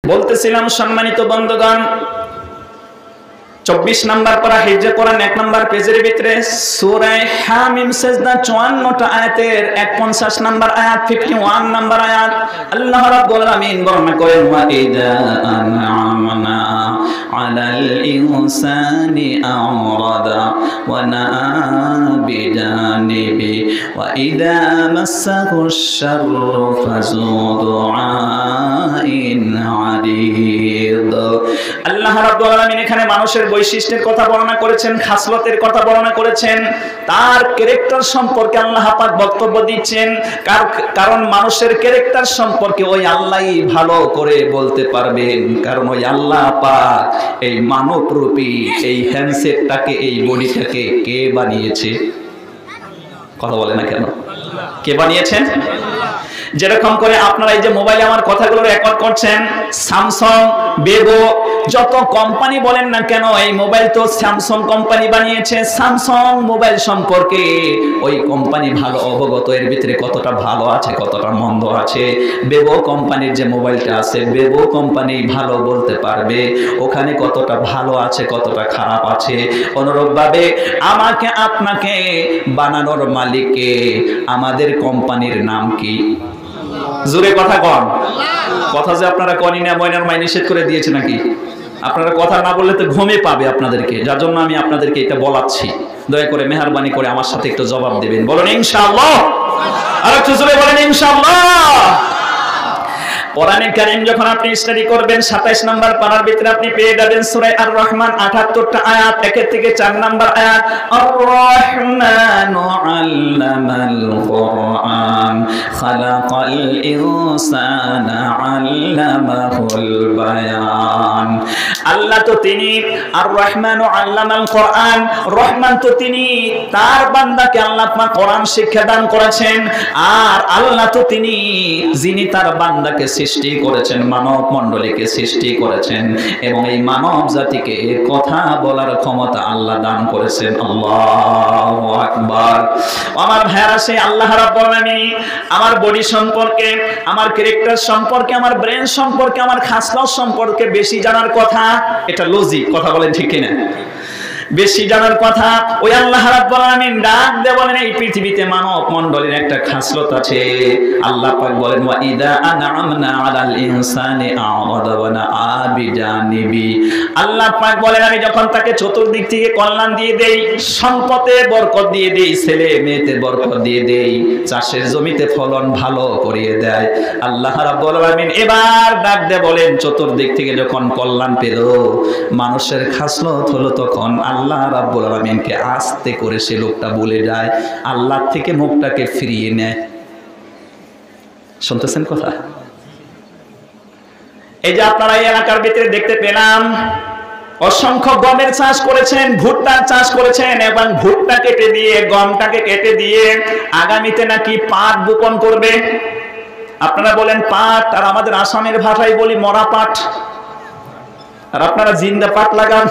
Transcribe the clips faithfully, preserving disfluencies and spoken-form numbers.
বলতেছিলাম সম্মানিত বন্ধুগণ, চব্বিশ নাম্বার পারা হিজরে কোরআন এক নাম্বার পেজের ভিতরে সূরা হামিম সিজদা চুয়ান্নটা আয়াতের একপঞ্চাশ নাম্বার আয়াত একান্ন নাম্বার আয়াত আল্লাহ রাব্বুল আলামিন বর্ণনা করেন, ওয়া ইযা আন'আমনা আলাল ইনসানি আ'রাদা ওয়া নাআ বিজানিবি ওয়া ইযা মাসসাহুশ শাররু ফাযু দুআইন আরিদ। আল্লাহ রাব্বুল আলামিন এখানে মানুষের বৈশিষ্ট্যের কথা বর্ণনা করেছেন, খাসলতের কথা বর্ণনা করেছেন, তার ক্যারেক্টার সম্পর্কে আল্লাহ পাক বক্তব্য দিচ্ছেন। কারণ মানুষের ক্যারেক্টার সম্পর্কে ওই আল্লাহই ভালো করে বলতে পারবেন, কারণ ওই আল্লাহ পাক এই মানব রূপী এই হ্যান্ডসেটটাকে, এই বডিটাকে কে বানিয়েছে? কথা বলে না কেন? কে বানিয়েছেন? যেরকম করে আপনারা এই যে মোবাইলে আমার কথাগুলো রেকর্ড করছেন, স্যামসাং, ভিভো, যত কোম্পানি বলেন না কেন, এই মোবাইল তো স্যামসাং কোম্পানি বানিয়েছে। স্যামসাং মোবাইল সম্পর্কে ওই কোম্পানি ভালো অবগত, এর ভিতরে কতটা ভালো আছে কতটা মন্দ আছে। ভিভো কোম্পানির যে মোবাইলটা আছে, ভিভো কোম্পানি ভালো বলতে পারবে ওখানে কতটা ভালো আছে কতটা খারাপ আছে। অনুরূপভাবে আমাকে আপনাকে বানানোর মালিককে, আমাদের কোম্পানির নাম কি? জোরে কথা কন। কথা যে আপনারা কনি না, ময়নার মাই নিষেধ করে দিয়েছে নাকি? আপনারা কথা না বললে তো ঘুমে পাবে আপনাদেরকে, যার জন্য আমি আপনাদেরকে এটা বলাচ্ছি। দয়া করে মেহেরবানি করে আমার সাথে একটু জবাব দেবেন। বলুন ইনশাআল্লাহ। আর একটু জোরে বলেন ইনশাআল্লাহ। কোরআনে কারীম যখন আপনি স্টাডি করবেন, সাতাইশ নাম্বার পারার ভিতরে আপনি পেয়ে যাবেন সূরা আর রহমান আটাত্তরটা আয়াত, এক থেকে চার নাম্বার আয়াত, আর রহমানু আল্লামাল কোরআন খালাকাল ইনসানা আল্লামাহুল বায়ান। আল্লাহ তো তিনি আর রহমানু আল্লামাল কোরআন, রহমান তো তিনি, তার বান্দাকে আল্লাহ পাক কোরআন শিক্ষা দান করেছেন। আর আল্লাহ তো তিনি যিনি তার বান্দাকে সৃষ্টি করেছেন, মানব মণ্ডলীকে সৃষ্টি করেছেন, এবং এই মানব জাতিকে কথা বলার ক্ষমতা আল্লাহ দান করেছেন। আল্লাহু আকবার। আমার ভাইরা, সেই আল্লাহ রাব্বুল আলামিন আমার বডি সম্পর্কে, আমার ক্যারেক্টার সম্পর্কে, আমার ব্রেন সম্পর্কে, আমার খাসলত সম্পর্কে বেশি জানার কথা। এটা লজিক, কথা বলেন ঠিক কিনা? বেশি জানার কথা। ওই আল্লাহ রাব্বুল আলামিন ডাক দিয়ে বলেন, এই পৃথিবীতে মানব মণ্ডলীর একটা খাসলত আছে। আল্লাহ পাক বলেন, ওয়া ইদা আন'আমনা আলাল ইনসানি আ'রাদা ওয়া নাআ বিজানিবি। আল্লাহ পাক বলেন, আমি যখন তাকে চতুর্দিক থেকে কল্যাণ দিয়ে দেই, সম্পদে বরকত দিয়ে দেই, ছেলে মেয়েতে বরকত দিয়ে দেই, চাষের জমিতে ফলন ভালো করিয়ে দেয়। আল্লাহ রাব্বুল আলামিন এবার ডাক দিয়ে বলেন, চতুর্দিক থেকে যখন কল্যাণ পেল, মানুষের খাসলত হলো তখন আল্লাহ রাব্বুল আলামিনকে আস্তে করে সে লোকটা বলে যায়, আল্লাহ থেকে মুখটাকে ফিরিয়ে নেয়। শুনতেছেন কথা? এই যে আপনারা এই এলাকার ভিতরে দেখতে পেলাম, অসংখ্য গমের চাষ করেছেন, ভুট্টার চাষ করেছেন, এবং ভুট্টা কেটে দিয়ে, গমটাকে কেটে দিয়ে আগামীতে নাকি পাট বপন করবে। আপনারা বলেন পাট, আর আমাদের আসামের ভাষায় বলি মরা পাট, আর আপনারা জিন্দা পাট লাগান।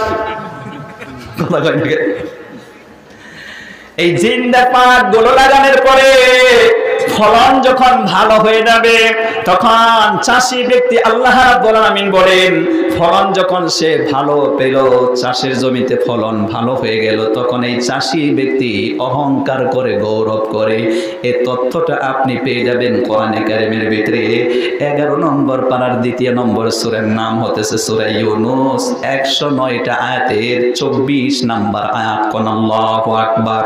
এই জিন্দা পাট গুলো লাগানোর পরে ফলন যখন ভালো হয়ে যাবে, তখন চাষি ব্যক্তি আল্লাহ রাব্বুল আলামিন বলেন, ফলন যখন সে ভালো পেল, চাষের জমিতে ফলন ভালো হয়ে গেল, তখন এই চাষি ব্যক্তি অহংকার করে, গৌরব করে। এই তথ্যটা আপনি পেয়ে যাবেন কোরআনে কারীমের ভিতরে এগারো নম্বর পারার দ্বিতীয় নম্বর সূরার নাম হতেছে সূরা ইউনূস, একশো নয়টা আয়াতের চব্বিশ নাম্বার আয়াত। কোন আল্লাহু আকবার।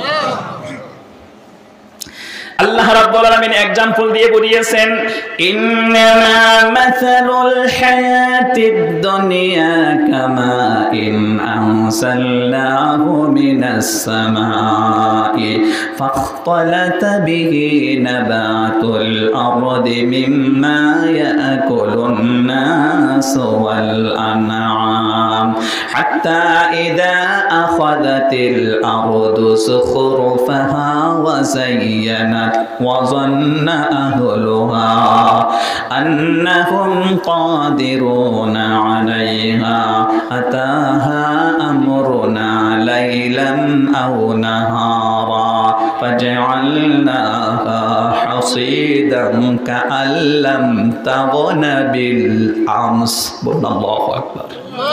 আল্লাহ রাব্বুল আলামিন एग्जांपल দিয়ে বলিয়েছেন, ইন্নামা মাসালুল হায়াতিদ দুনিয়া কামা ইন আনসালনাহু মিনাস সামাই ফাখতালাতা বিহি নাবাতুল আরদি মিম্মা ইয়াকুলুন নাস ওয়াল আনআম হাত্তা ইযা আখাযাতিল আরদু সুখরুফাহা ওয়া যায়্যানাত وظن أهلها أنهم قادرون عليها أتاها أمرنا ليلا أو نهارا فجعلناها হাসিদাম কাআল্লাম তাগনা বিল আমস। আল্লাহু আকবার।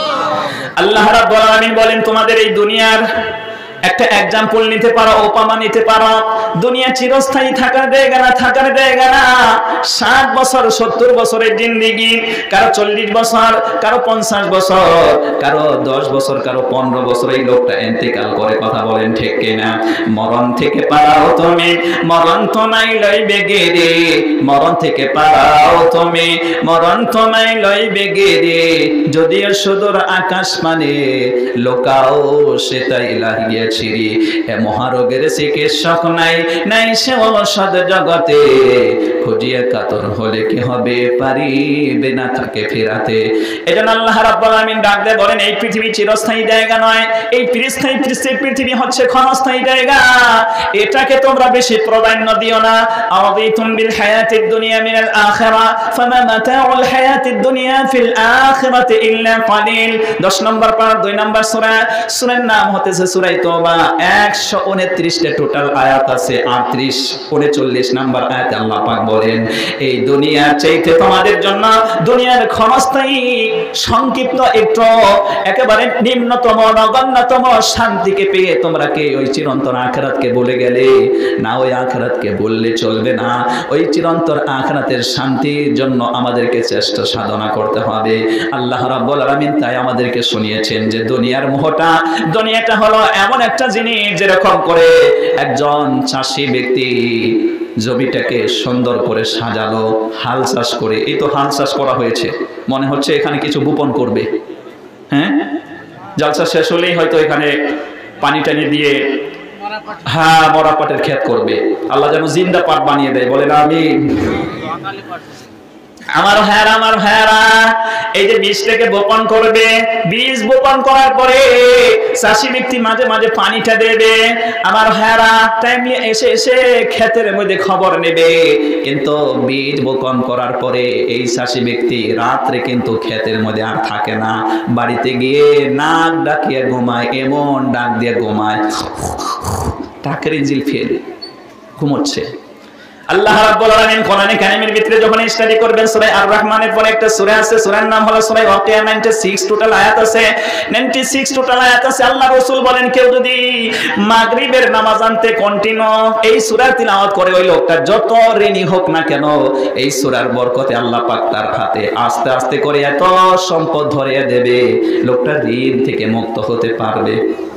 আল্লাহ রাব্বুল আলামিন বলেন তোমাদের এই দুনিয়ার একটা এক্সাম্পল নিতে পারো, উপমা নিতে পারো। দুনিয়া চিরস্থায়ী থাকার জায়গা না, থাকার জায়গা না। ষাট বছর সত্তর বছরের জিন্দেগি, কারো চল্লিশ বছর, কারো পঞ্চাশ বছর, কারো দশ বছর, কারো পনেরো বছর এই লোকটা ইন্তেকাল করে। কথা বলেন ঠিক কিনা? মরণ থেকে পালাও তুমি, মরণ তোমায় লইবে গেরে, মরণ থেকে পালাও তুমি, মরণ তোমায় লইবে গেরে। যদিও সুদূর আকাশ মানে লোকাও সেটাই লাগিয়ে ছিরি। এ মহারোগের চিকিৎসক নাই, নাই সে ঔষধ জগতে। খুঁজিয়ে কাতর হলে কি হবে, পারিবে না তাকে ফেরাতে। এজন্য আল্লাহ রাব্বুল আলামিন ডাক দিয়ে বলেন এই পৃথিবী চিরস্থায়ী জায়গা নয়, এই পৃথিবী পৃথিবী হচ্ছে ক্ষণস্থায়ী জায়গা। এটাকে তোমরা বেশি প্রাধান্য দিও না। আরাদিতুম বিল হায়াতিদ দুনিয়া মিনাল আখিরা ফামা মাতাউল হায়াতিদ দুনিয়া ফিল আখিরাতি ইল্লা কালিল। দশ নম্বর পারা দুই নম্বর সূরা। সূরার নাম হতেছে সূরা তওবা। একশো উনত্রিশ টা টোটাল আয়াত আছে। আটত্রিশ উনচল্লিশ নম্বর আয়াতে আল্লাহ পাক বলেন এই দুনিয়ার চাইতে তোমাদের জন্য দুনিয়ার ক্ষণস্থায়ী সংক্ষিপ্ত একটু একেবারে নিম্নতম নগণ্যতম শান্তিকে পেয়ে তোমরা কি ওই চিরন্তন আখিরাতকে বলে গেলে? না, ওই আখিরাতকে বললে চলবে না। ওই চিরন্তন আখিরাতের শান্তির জন্য আমাদেরকে চেষ্টা সাধনা করতে হবে। আল্লাহ রাব্বুল আলামিন তাই আমাদেরকে শুনিয়েছেন যে দুনিয়ার মোহটা, দুনিয়াটা হলো এমন একটা জিনিস যেরকম করে একজন চাষী ব্যক্তি জমিটাকে সুন্দর করে সাজালো, হাল চাষ করে। এই তো হাল চাষ করা হয়েছে, মনে হচ্ছে এখানে কিছু বপন করবে। হ্যাঁ, জালসা শেষ হলেই হয়তো এখানে পানি টানি দিয়ে হ্যাঁ মরা পাটের ক্ষেত করবে। আল্লাহ যেন জিন্দা পাট বানিয়ে দেয়, বলে না আমি। আমার ভাইরা, আমার ভাইরা, এই যে বীজটাকে বপন করবে, বীজ বপন করার পরে চাষি ব্যক্তি মাঝে মাঝে পানিটা দেবে। আমার ভাইরা টাইমলি এসে এসে ক্ষেতের মধ্যে খবর নেবে। কিন্তু বীজ বপন করার পরে এই চাষি ব্যক্তি রাত্রে কিন্তু ক্ষেতের মধ্যে আর থাকে না। বাড়িতে গিয়ে নাক ডাকিয়ে ঘুমায়, এমন ডাক দিয়ে ঘুমায়, টাকের ইঞ্জিল ফেল ঘুমোচ্ছে। আল্লাহ রাব্বুল আলামিন কোরআনে কারীমের ভিতরে যখন স্টাডি করবেন সূরা আর রহমানের পরে একটা সূরা আছে, সূরার নাম হলো সূরা ওয়াকিয়া। छियाনব্বই টোটাল আয়াত আছে, छियाনব্বই টোটাল আয়াত আছে। আল্লাহ রাসূল বলেন কেউ যদি মাগরিবের নামাজ আনতে কন্টিনিউ এই সূরা তিলাওয়াত করে, ওই লোকটা যত ঋণী হোক না কেন এই সূরার বরকতে আল্লাহ পাক তার হাতে আস্তে আস্তে করে এত সম্পদ ধরিয়ে দেবে, লোকটা ঋণ থেকে মুক্ত হতে পারবে।